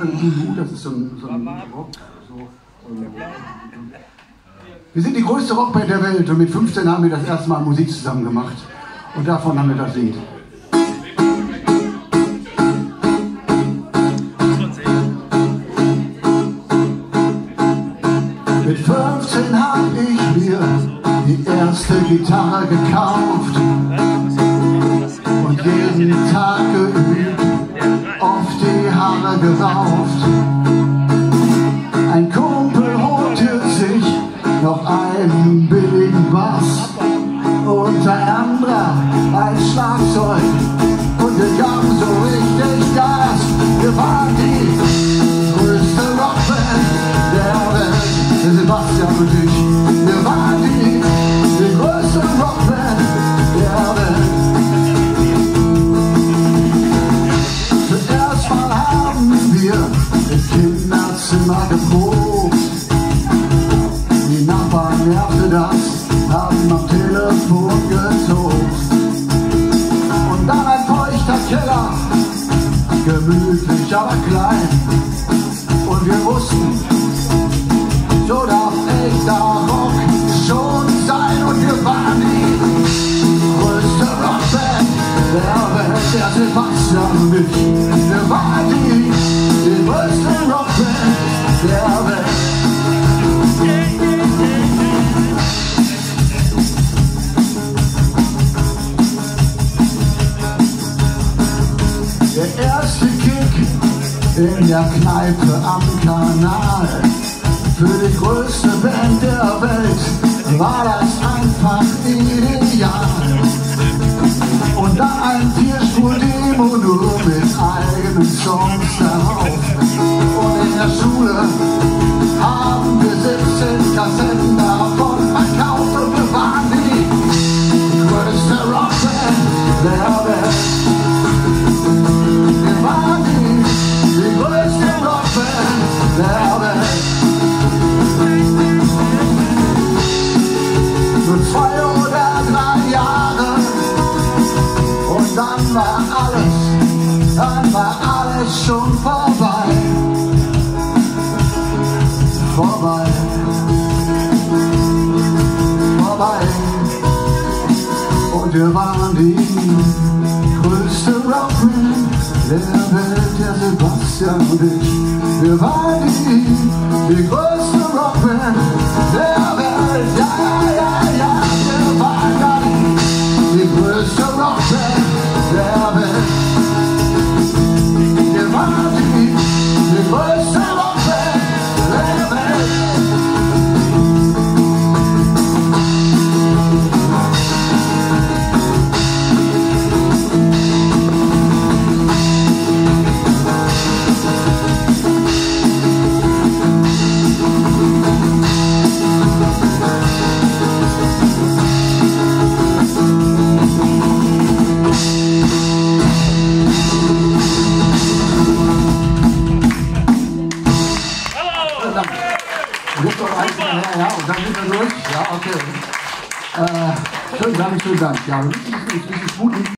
Lulu, das ist so ein Rock. Wir sind die größte Rockband der Welt und mit 15 haben wir das erste Mal Musik zusammen gemacht. Und davon haben wir das Lied. Mit 15 hab ich mir die erste Gitarre gekauft und jeden Tag geübt, auf die Haare gerauft. Ein Kumpel holte sich noch einen billigen Bass und ein anderer ein Schlagzeug und wir gaben so richtig Gas. Wir waren die größte Rockband der Welt, der Sebastian und ich. Wir waren die größte Rockband der Welt. Zuerst mal haben wir im Kinderzimmer geprobt. Die Nachbarn nervte das, haben am Telefon getobt. Und dann ein feuchter Keller, gemütlich aber klein. Und wir wussten, so darf echter Rock schon sein. Und wir waren die größte Rockband der Welt, der Sebastian und ich. Wir waren die größte Rockband der Welt. Der erste Kick in der Kneipe am Kanal. Für die größte Band der Welt war das einfach ideal. Und dann ein Vierspur-Demo nur mit eigenen Songs darauf. Und in der Schule haben wir 17 Kassetten davon verkauft. Und wir waren die größte Rockband der Welt. Wir waren die größte Rockband der Welt. Nur 2 oder 3 Jahre und dann war alles schon vorbei. Vorbei. Und wir waren die größte Rockband der Welt, der Sebastian und ich. Wir waren die größte Rockband der Welt. Ja, wir waren die größte Rockband der Welt. Wir waren die größte Rockband der Welt. Ja, und dann sind wir durch. Ja, okay. Schönen Dank. Ja, richtig gut.